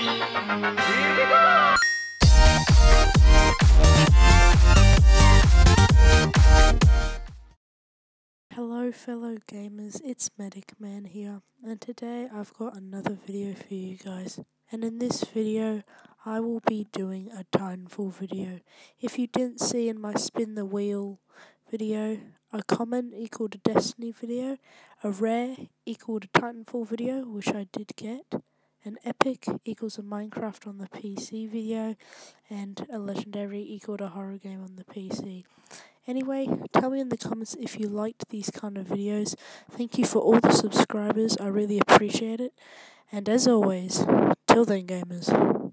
Hello fellow gamers, it's Medic Man here, and today I've got another video for you guys. And in this video, I will be doing a Titanfall video. If you didn't see in my spin the wheel video, a common equaled a Destiny video, a rare equaled a Titanfall video, which I did get, an epic equals a Minecraft on the PC video, and a legendary equaled a horror game on the PC. Anyway, tell me in the comments if you liked these kind of videos. Thank you for all the subscribers, I really appreciate it. And as always, till then gamers.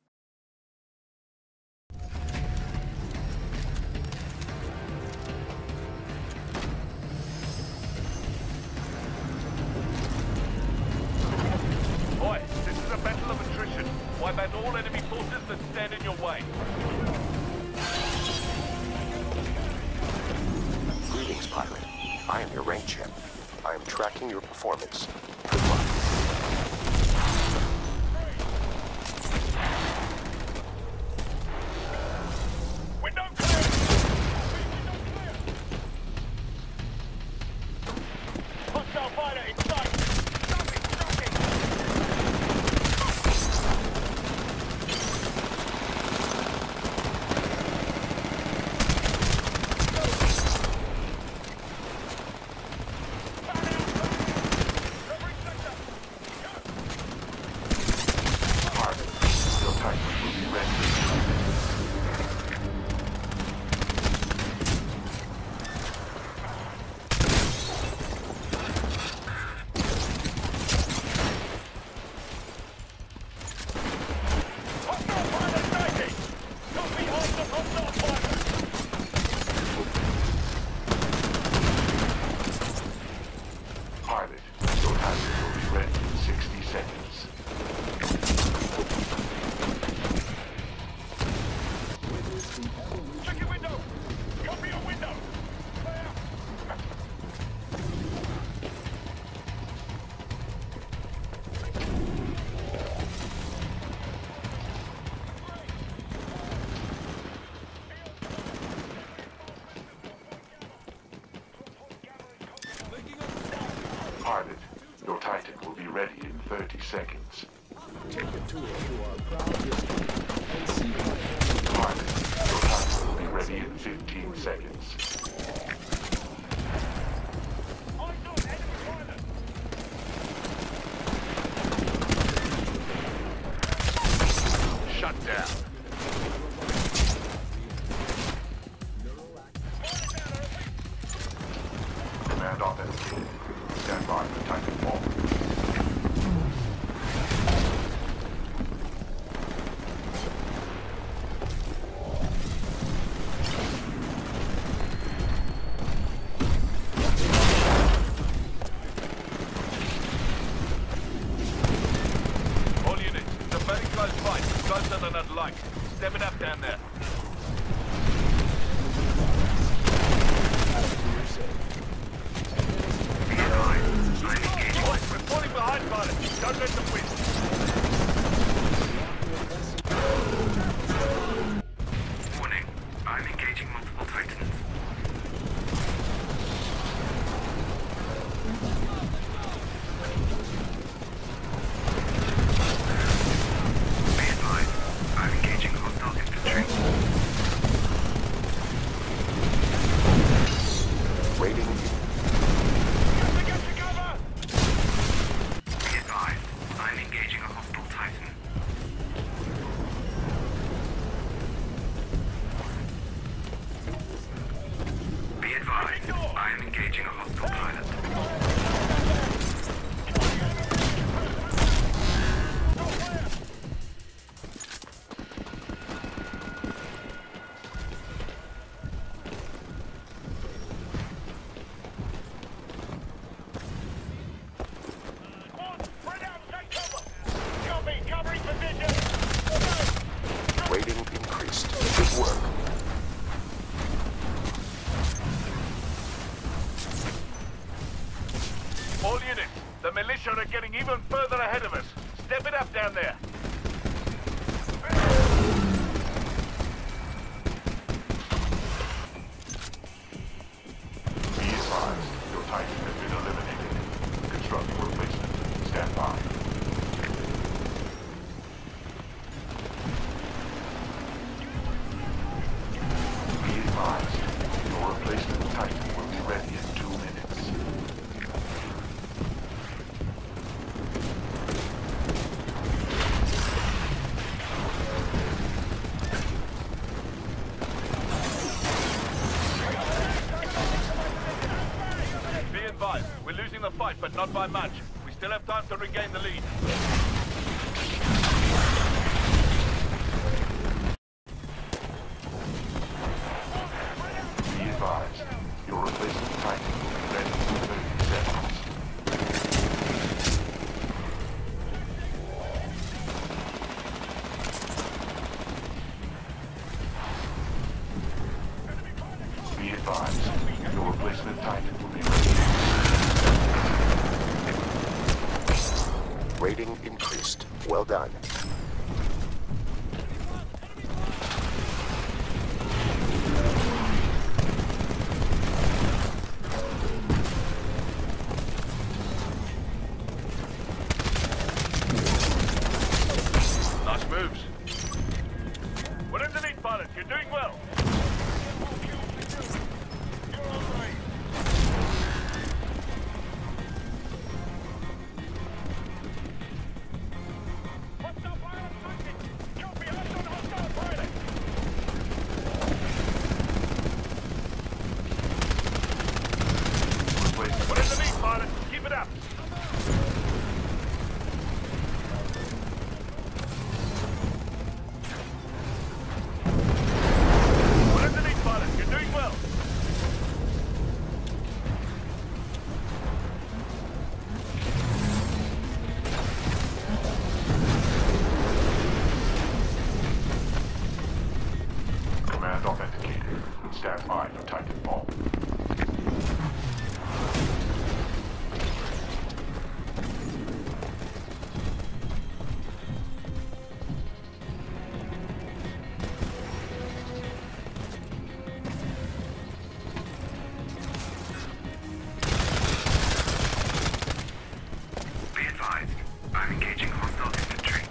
Boy, this is a battle of attrition. Wipe out all enemy forces that stand in your way. Greetings, pilot. I am your rank champ. I am tracking your performance. Good luck. Window clear! Hostile fighter in sight! Stop it! Stop it! Pilot, your Titan will be ready in 30 seconds. Take a tour to our proud history and see what Pilot, your Titan will be ready in 15 seconds. Shut down. Command authenticated. Stand by for Titanfall. All units, it's a very close fight. Closer than I'd like. Step it up down there. Boys, we're falling behind, pilot. Don't let them win. Warning, I'm engaging multiple Titans. Be advised, I'm engaging hostile infantry. Rating Be advised, I'm engaging a hostile Titan. not by much. We still have time to regain the lead. Be advised, your replacement Titan will be ready in 30 seconds. Be advised, your replacement Titan will be ready. Rating increased. Well done. Nice moves. We're in the lead, pilot. You're doing well. We're in the lead, pilot. Keep it up. We're in the lead, pilot. You're doing well. Command authenticated. Stand by for Titanfall. Be advised, I'm engaging hostile infantry.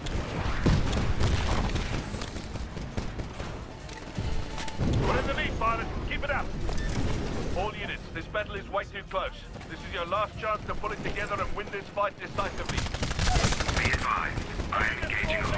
We're in the lead, pilot. Keep it up. All units, this battle is way too close. This is your last chance to pull it together and win this fight decisively. Be advised, I'm engaging